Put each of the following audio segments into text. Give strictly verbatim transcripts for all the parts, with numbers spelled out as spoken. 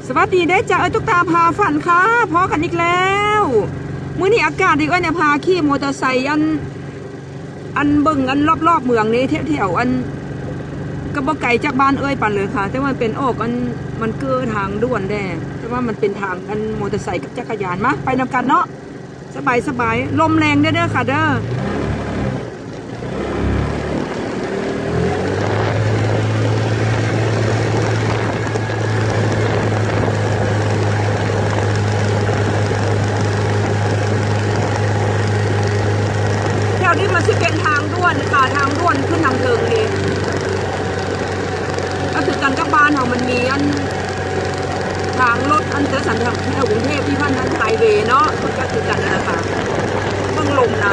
สวัสดีได้จ้าเอ้ยตุ๊กตาพาฝันค่ะพอกันอีกแล้วมื้อนี้อากาศดีเอ้ยเนี่ยพาขี่มอเตอร์ไซค์อันอันเบิ่งอันรอบๆเมืองนี้แถวๆอันก็บ่ไกลจากบ้านเอ้ยปันเลยค่ะแต่ว่าเป็นออกอันมันเกือทางด่วนแน่แต่ว่ามันเป็นทางอันมอเตอร์ไซค์กับจักรยานมาไปนำกันเนาะสบายสบายลมแรงเด้อค่ะเด้อนี่มันจะเป็นทางด่วนค่ะทางด่วนขึ้นทางเทิงเองก็คือกันกับบ้านของมันมีอันทางรถอันเตอร์สันทางแถวกรุงเทพที่พันนั้นไฮเวย์เนาะก็คือกันนะคะเพิ่งลงนะ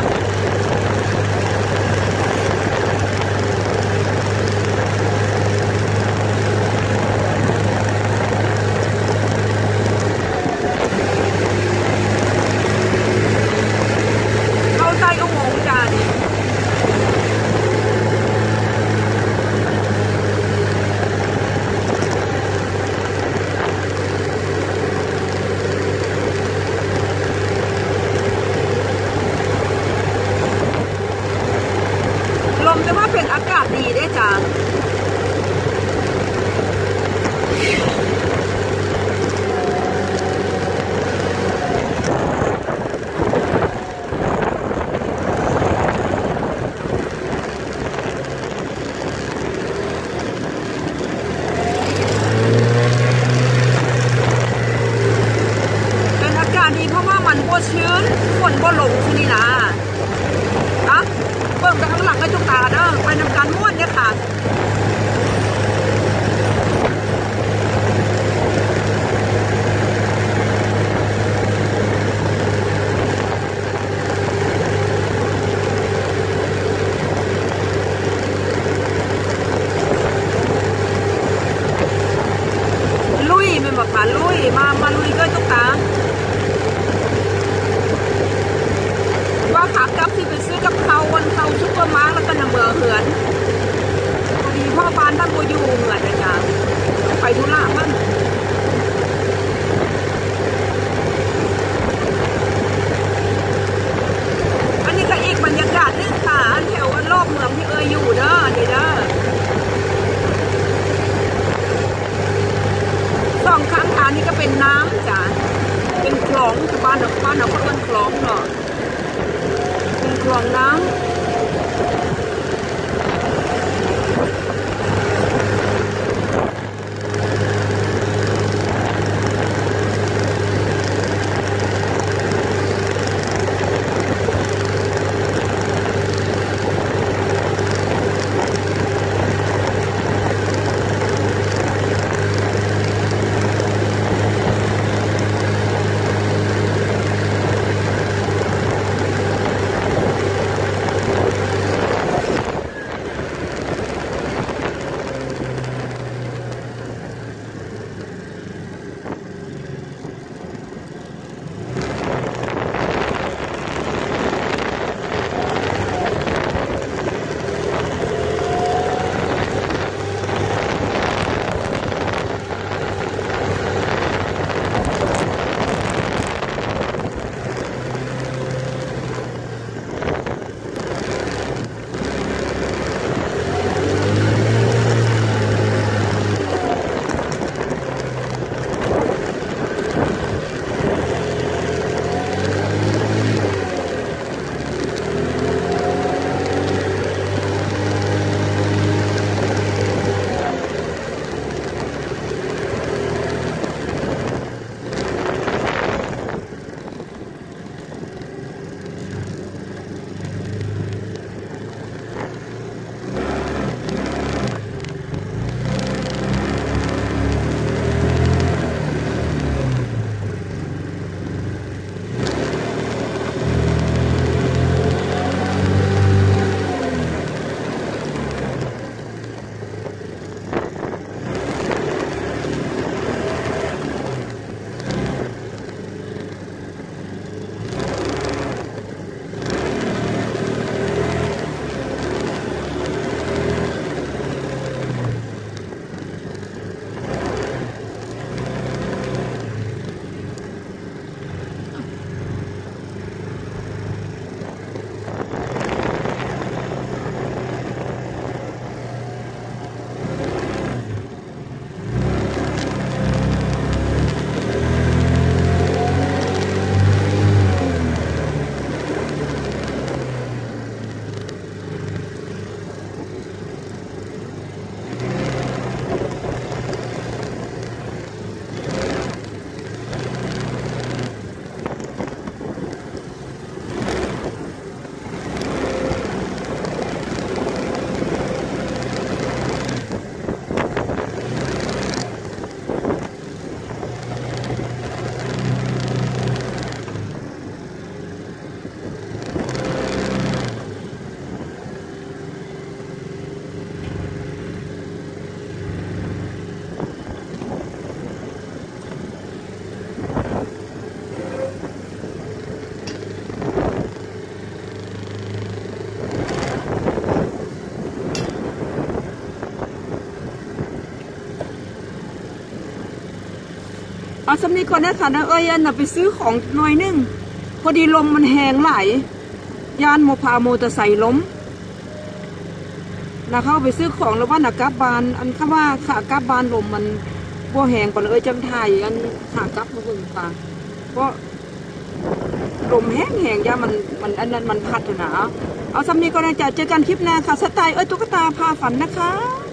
เข้าใต้อุโมงค์จ้านี่ลมแต่ว่าเป็นอากาศดีได้จ้าเป็นอากาศดีเพราะว่ามันบ่ชื้นฝนบ่ลงที่นี่นะอะเบิ่งไปข้างหลังให้ทุกตาเด้อไปนำการม้วนเนี่ยค่ะลุยเป็นแบบขาลุยมามาลุยด้วยทุกตาว่าขากลับที่ไปซื้อกับเขาวันเขาซุปเปอร์มาร์ทแล้วก็นำเบอร์เหือนพอดีพ่อบ้านท่านโบยูเหมือนนะจ๊ะไปธุระมันอันนี้ก็อีกบรรยากาศนึงค่ะแถวรอบเมืองที่เอออยู่เด้อนี่เด้อสองข้างทางนี่ก็เป็นน้ำจ้ะเป็นคลองบ้านเราบ้านเราก็เป็นคลองเนาะเป็นคลองน้ำเอาสำนีก่อนนะค่ะนะเอ้ยอันน่ะไปซื้อของหน่อยนึงพอดีลมมันแหงไหลยานโมพาโมตะใส่ล้มนะเข้าไปซื้อของแล้วว่านักกลับบานอันคำว่าขากลับบานลมมันบ่แหงก่อนเอ้ยจำไทยอันขากลับมาเบิ่งค่ะเพราะลมแห้งแหงยามันมันอันนั้นมันพัดนะเอาสำนีก่อนนะจ๊ะเจอกันคลิปหน้าค่ะสไตล์เอ้ยตุ๊กตาพาฝันนะคะ